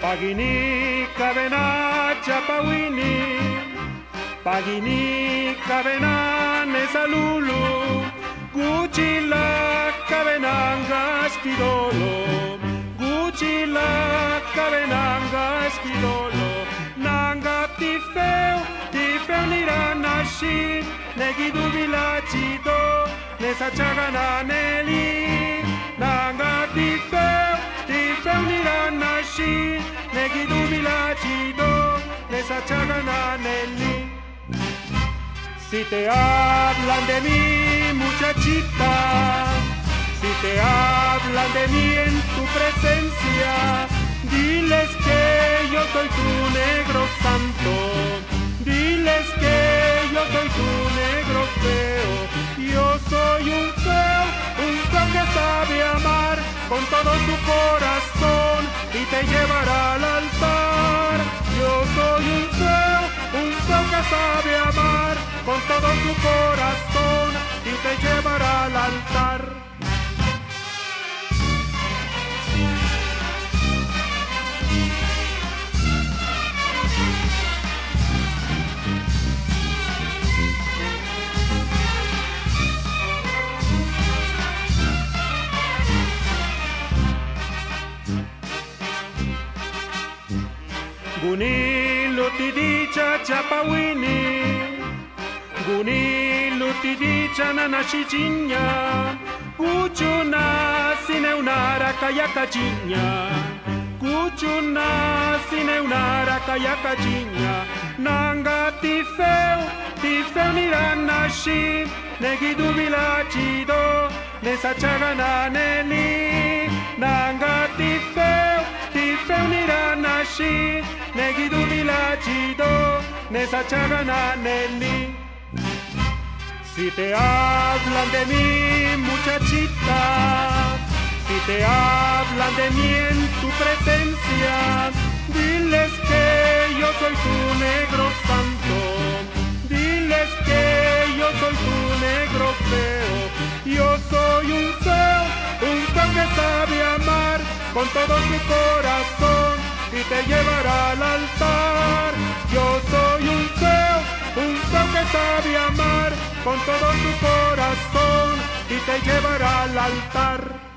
Pagini kavena chapawini, pagini kavena nesalulu, guchila kavenanga skidolo, guchila kavenanga skidolo, nanga tifeu niranashi, negidubila chido, nesachagana neli, nanga tifeu niranashi, negidubila chido, nesachagana neli. Si te hablan de mí, muchachita, si te hablan de mí en tu presencia, diles que yo soy tu negro santo, diles que yo soy tu negro feo, yo soy un feo que sabe amar con todo su corazón y te llevará al altar. Yo soy un feo que sabe amar con todo su corazón y te llevará al altar. Guni lutidicha chapawini, guni lutidicha nanashichinya, kuchuna sine unara kayakachinya, kuchuna sine unara kayakachinya, nanga tifeu niranashi, negidubila chido, nesachagana neli, nanga tifeu niranashi, negidubila chido, nesachagana neli. Si te hablan de mí, muchachita, si te hablan de mí en tu presencia, diles que yo soy tu negro santo, diles que yo soy tu negro feo, yo soy un feo que sabe amar con todo su corazón y te llevará al altar. Yo soy un feo que sabe amar con todo su corazón y te llevará al altar.